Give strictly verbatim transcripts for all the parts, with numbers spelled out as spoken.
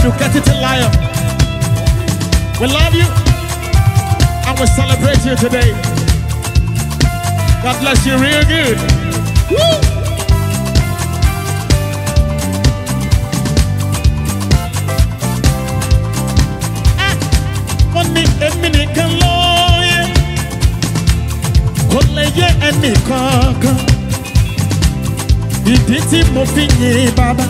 Educated Lion. We love you and we celebrate you today. God bless you real good. Woo! Ah, one minute, a minute, can lawyer. Kole ye eni kankan. Ìdí tí mo fi yin Baba.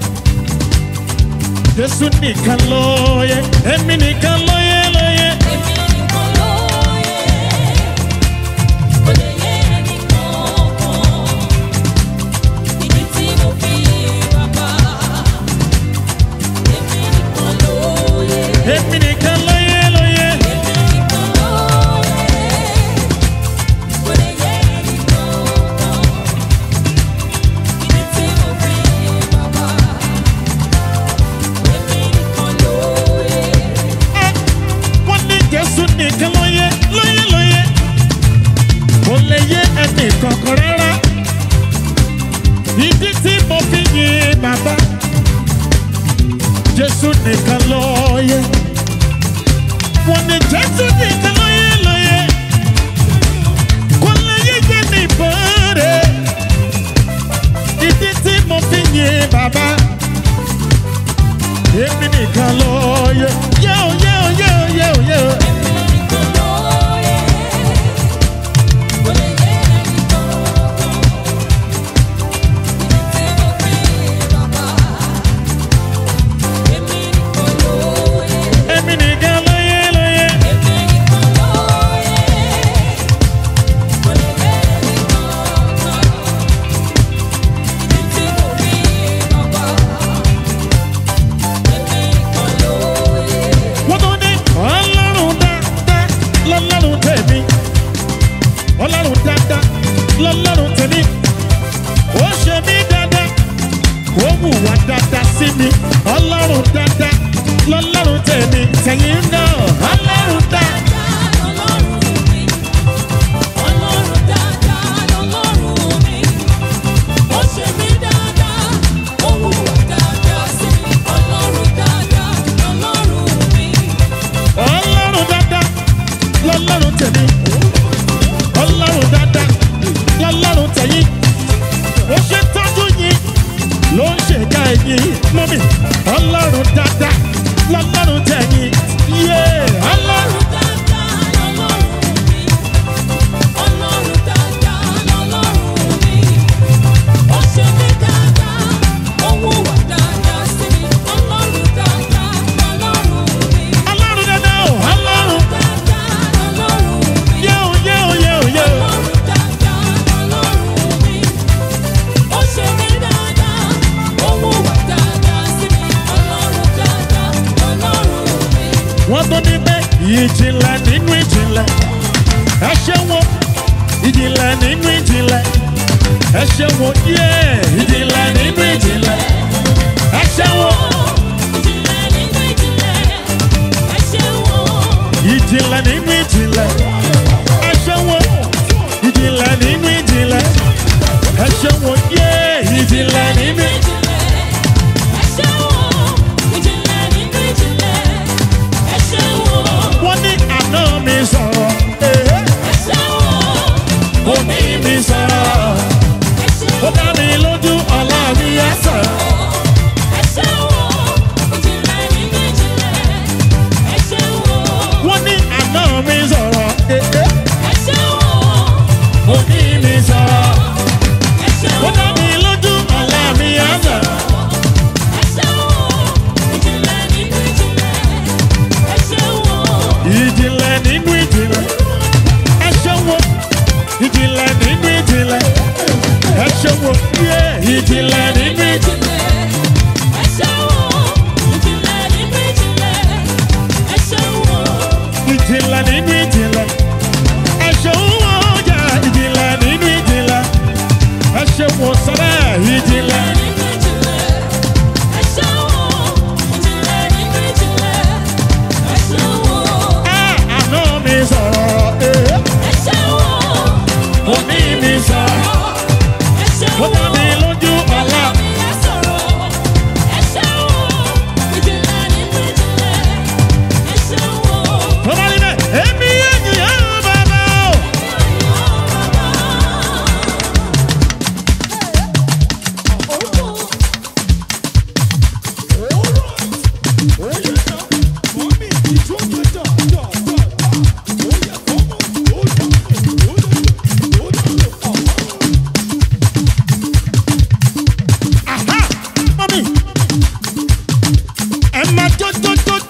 Jésù nìkan ló yẹ, èmi nìkan ló yẹ ló yẹ. Èmi nìkan ló yẹ, kò lè yẹ ẹnìkankan. Ìdí tí mo fi Baba. Èmi nìkan ló yẹ. Èmi nìkan ló yẹ ló yẹ. Èmi nìkan ló yẹ, kò lè yẹ ẹnìkankan. Ìdí tí mo fi Baba. Jésù nìkan ló yẹ, ló yẹ, ló yẹ. Kò lè yẹ ẹnì kankan rárá. Ìdí tí mo fi yin Bàbá. Jésù nìkan ló yẹ. Wọ́n ní Jésù nìkan ló yẹ, ló yẹ. Kò lè yẹ ẹnì bọ̀rẹ̀. Ìdí tí mo fi yin Bàbá. Èmi nìkan ló yẹ. Yẹ́ò, yẹ́ò, yẹ́ò, yẹ́ò, yẹ́ò. Ọlọ́run dáadáa lọ́lọ́run tèmi tẹ̀yìn náà. Ọlọ́run dáadáa lọ́lọ́run mi. Ọlọ́run dáadáa lọ́lọ́run mi. Ó ṣe mí dáadáa, ó hùwà dáadáa sí mi. Ọlọ́run dáadáa lọ́lọ́run mi. Ọlọ́run dáadáa lọ́lọ́run tèmi. Ọlọ́run dáadáa lọ́lọ́run tẹ̀yìn. Ó ṣe tọ́jú yín ló ń ṣèjà ẹ̀yìn mọ́mì. Ọlọ́run dáadáa lọ́lọ́run tẹ̀yìn. Yé Ọlọ́run dáadáa lọ́lọ́run mi. Ọlọ́run dáadáa lọ́lọ́run mi. Ó ṣe mí dáadáa, ó hùwà dáadáa sí mi. Ọlọ́run dáadáa lọ́lọ́run mi. Ọlọ́run dáadáa o. Ọlọ́run dáadáa lọ́lọ́run mi. yé o yé o yé o yé o. Ọlọ́run dáadáa lọ́lọ́run mi. Ó ṣe mí dáadáa, ó hùwà dáadáa sí mi. Ọlọ́run dáadáa lọ́lọ́run mi. Wọ́n tó ní pé ìjìnlẹ̀ nínú ìjìnlẹ̀. Ẹ ṣe wo ìjìnlẹ̀ nínú ìjìnlẹ̀. Ẹ ṣe wo yé ìjìnlẹ̀ nínú ìjìnlẹ̀. Ẹ ṣe wo Ìjìnlẹ̀ nínú ìjìnlẹ̀, ẹ ṣe wò. ìjìnlẹ̀ nínú ìjìnlẹ̀. Ẹ ṣe wo ìjìnlẹ̀ nínú ìjìnlẹ̀. Ẹ ṣe wo yé ìjìnlẹ̀ nínú ìjìnlẹ̀. Ẹ ṣe wò. Ìjìnlẹ̀ nínú ìjìnlẹ̀, ẹ ṣe wò. Wọ́n ní àná mi sọ̀rọ̀. Ẹ ṣe wò. Òní mi sọ̀rọ̀. Ẹ ṣe Ó wò. dá mi lójú ọ̀la mi á sọ̀rọ̀. Ẹ ṣe wò. Ìjìnlẹ̀ nínú ìjìnlẹ̀, ẹ ṣe wò. Wọ́n ní àná mi sọ̀rọ̀. Ẹ ṣe wò. Òní mi sọ̀rọ̀. Ẹ ṣe Ó wò. dá mi lójú ọ̀la mi á sọ̀rọ̀. Ẹ ṣe wò. Ìjìnlẹ̀ nínú ìjìnlẹ̀, ẹ ṣe wò. Ìjìnlẹ̀ nínú ìjìnlẹ̀. Ẹ ṣe wo ìjìnlẹ̀ nínú ìjìnlẹ̀. Ẹ ṣe wo yé ìjìnlẹ̀ nínú ìjìnlẹ̀. Ẹ ṣe wò. Ìjìnlẹ̀ nínú ìjìnlẹ̀, ẹ ṣe wò. Ìjìnlẹ̀ nínú ìjìnlẹ̀. Ẹ ṣe wo ọjà ìjìnlẹ̀ nínú ìjìnlẹ̀. Ẹ ṣe wo sọ́dọ̀ ìjìnlẹ̀. Nínú ìjìnlẹ̀, ẹ ṣe wò. Ìjìnlẹ̀ nínú ìjìnlẹ̀, ẹ ṣe wò. Ah, àná mi sọ̀rọ̀. Eh. Ẹ ṣe wò. Òní mi sọ̀rọ̀. Ẹ ṣe Ó wò. dá mi lójú ọ̀la. Mi á sọ̀rọ̀. Ẹ ṣe wò. Ìjìnlẹ̀ nínú jó jó jó